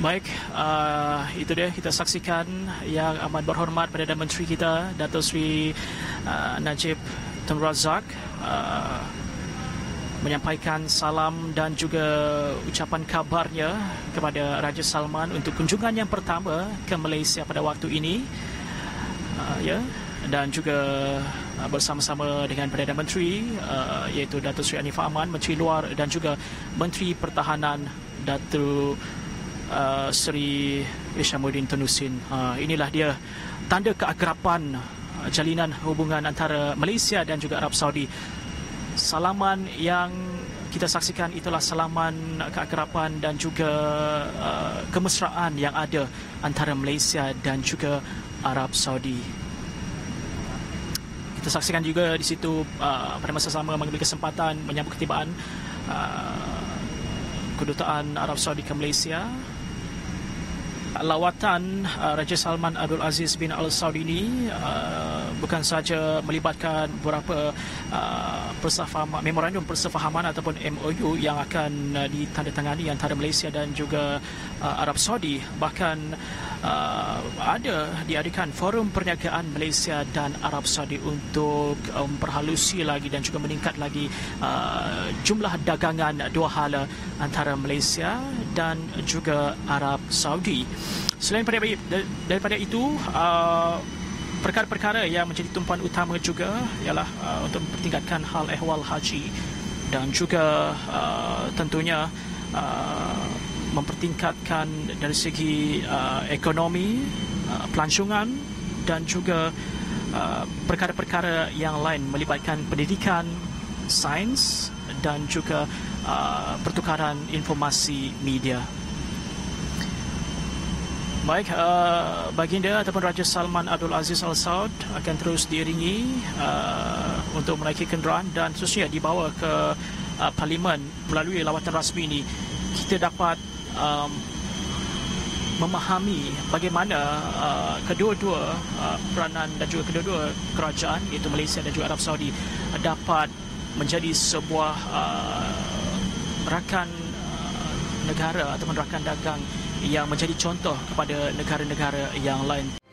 Baik, itu dia kita saksikan yang amat berhormat Perdana Menteri kita Dato' Sri Najib Tun Razak menyampaikan salam dan juga ucapan kabarnya kepada Raja Salman untuk kunjungan yang pertama ke Malaysia pada waktu ini, dan juga bersama-sama dengan Perdana Menteri iaitu Dato' Sri Anifah Aman, Menteri Luar, dan juga Menteri Pertahanan Dato' Sri Ishamuddin Tunusin. Inilah dia tanda keakraban jalinan hubungan antara Malaysia dan juga Arab Saudi. Salaman yang kita saksikan itulah salaman keakraban dan juga kemesraan yang ada antara Malaysia dan juga Arab Saudi. Kita saksikan juga di situ pada masa sama mengambil kesempatan menyambut ketibaan Kedutaan Arab Saudi ke Malaysia. Lawatan Raja Salman Abdul Aziz bin Al Saud ini bukan sahaja melibatkan beberapa memorandum persefahaman ataupun MOU yang akan ditandatangani antara Malaysia dan juga Arab Saudi, bahkan diadakan forum perniagaan Malaysia dan Arab Saudi untuk memperhalusi lagi dan juga meningkat lagi jumlah dagangan dua hala antara Malaysia dan juga Arab Saudi. Selain daripada itu, perkara-perkara yang menjadi tumpuan utama juga ialah untuk mempertingkatkan hal ehwal haji dan juga tentunya mempertingkatkan dari segi ekonomi, pelancongan dan juga perkara-perkara yang lain melibatkan pendidikan, sains dan juga pertukaran informasi media. Baik, baginda ataupun Raja Salman Abdul Aziz Al Saud akan terus diiringi untuk menaiki kenderaan dan khususnya dibawa ke Parlimen. Melalui lawatan rasmi ini kita dapat memahami bagaimana kedua-dua peranan dan juga kedua-dua kerajaan iaitu Malaysia dan juga Arab Saudi dapat menjadi sebuah rakan negara ataupun rakan dagang yang menjadi contoh kepada negara-negara yang lain.